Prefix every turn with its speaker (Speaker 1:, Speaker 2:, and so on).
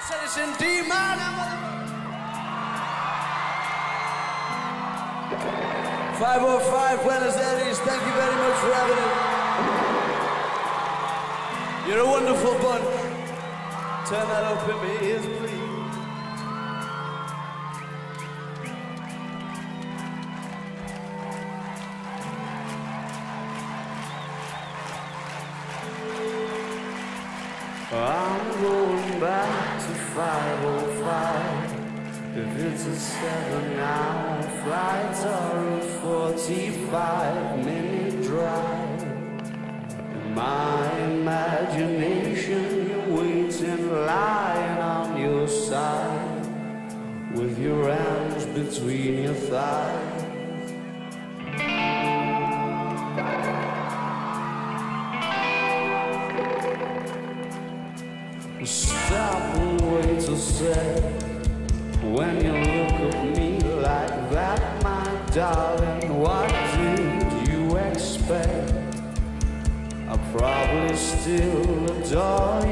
Speaker 1: said it's in D minor. 505 Buenos Aires, thank you very much for having it. You're a wonderful bunch. Turn that up in my ears, please. I'm going back to 505. If it's a 7-hour flight or a 45-minute drive, in my imagination you're waiting, lying on your side, with your hands between your thighs. Stop and wait to say, when you look at me like that, my darling, what did you expect? I probably still adore